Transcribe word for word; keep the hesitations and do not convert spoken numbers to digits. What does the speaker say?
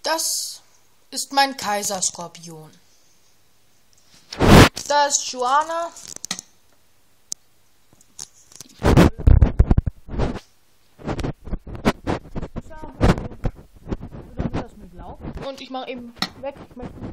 Das ist mein Kaiserskorpion. Da ist Joanna. Und ich mache eben weg. Ich möchte